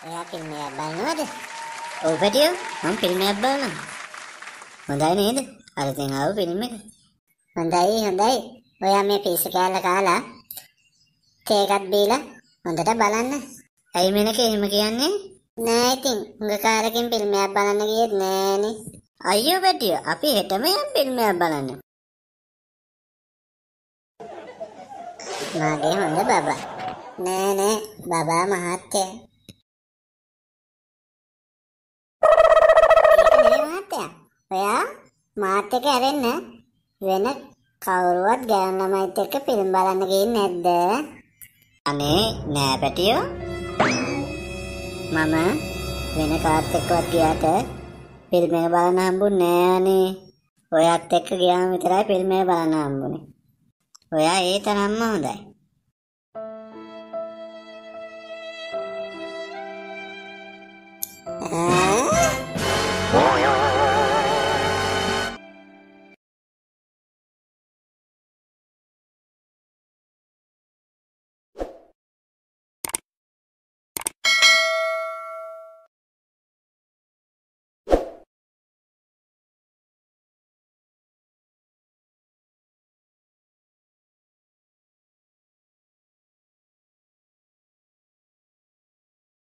ඔයා ෆිල්ම් එකක් බලනවද? ඔව් පැටියෝ මම ෆිල්ම් එකක් බලනවා. හොඳයි නේද? අලුතෙන් ආව ෆිල්ම් එක. හොඳයි. ඔයා මේ පිස්ස කෑල්ල කාලා තේ එකක් බීලා හොඳට බලන්න. ඇයි මෙනක එහෙම කියන්නේ? නෑ ඉතින් උඟ කාලෙකින් ෆිල්ම් එකක් බලන්න ගියෙත් නෑනේ. අයියෝ පැටියෝ අපි හෙටම යම් ෆිල්ම් එකක් බලන්න. මාගේ හොඳ බබා. නෑ බබා මහත්තයා. ඔයා මාත් එක්ක ඇරෙන්න වෙන කවුරුවත් ගෑනු ළමයිත් එක්ක ෆිල්ම් බලන්න ගියේ නැද්ද? අනේ නෑ පැටියෝ. මම වෙන කාත් එක්කවත් ගියාට ෆිල්ම් එක බලන්න හම්බුනේ නෑනේ. ඔයත් එක්ක ගියාම විතරයි ෆිල්ම් එක බලන්න හම්බුනේ. ඔයා ඒ තරම්ම හොඳයි.